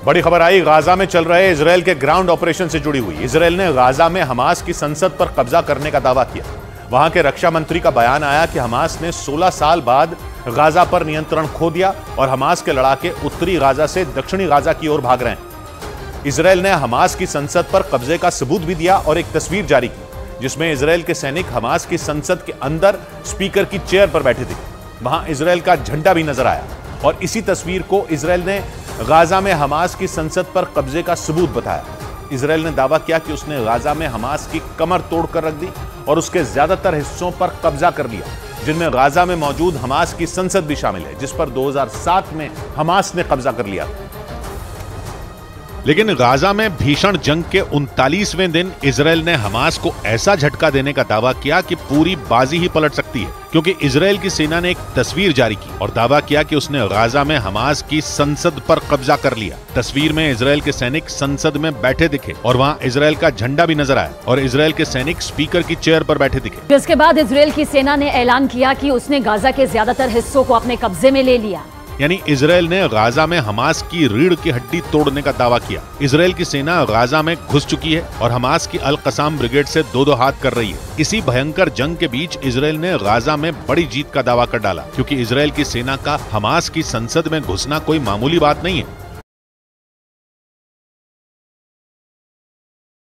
बड़ी खबर आई गाजा में चल रहे इजरायल के ग्राउंड ऑपरेशन से जुड़ी हुई। इजरायल ने गाजा में हमास की संसद पर कब्जा करने का दावा किया। वहां के रक्षा मंत्री का बयान आया कि हमास ने 16 साल बाद गाजा पर नियंत्रण खो दिया और हमास के लड़ाके उत्तरी गाजा से दक्षिणी गाजा की ओर भाग रहे हैं। इजरायल ने हमास की संसद पर कब्जे का सबूत भी दिया और एक तस्वीर जारी की जिसमें इजरायल के सैनिक हमास की संसद के अंदर स्पीकर की चेयर पर बैठे थे। वहां इजरायल का झंडा भी नजर आया और इसी तस्वीर को इजरायल ने गाजा में हमास की संसद पर कब्जे का सबूत बताया। इजरायल ने दावा किया कि उसने गाजा में हमास की कमर तोड़कर रख दी और उसके ज्यादातर हिस्सों पर कब्जा कर लिया, जिनमें गाजा में मौजूद हमास की संसद भी शामिल है, जिस पर 2007 में हमास ने कब्जा कर लिया। लेकिन गाजा में भीषण जंग के 39वें दिन इजरायल ने हमास को ऐसा झटका देने का दावा किया कि पूरी बाजी ही पलट सकती है, क्योंकि इजरायल की सेना ने एक तस्वीर जारी की और दावा किया कि उसने गाजा में हमास की संसद पर कब्जा कर लिया। तस्वीर में इजरायल के सैनिक संसद में बैठे दिखे और वहां इजरायल का झंडा भी नजर आया और इजरायल के सैनिक स्पीकर की चेयर पर बैठे दिखे। जिसके बाद इजरायल की सेना ने ऐलान किया कि उसने गाजा के ज्यादातर हिस्सों को अपने कब्जे में ले लिया। यानी इजरायल ने गाजा में हमास की रीढ़ की हड्डी तोड़ने का दावा किया। इजरायल की सेना गाजा में घुस चुकी है और हमास की अल कसाम ब्रिगेड से दो हाथ कर रही है। इसी भयंकर जंग के बीच इजरायल ने गाजा में बड़ी जीत का दावा कर डाला, क्योंकि इजरायल की सेना का हमास की संसद में घुसना कोई मामूली बात नहीं है।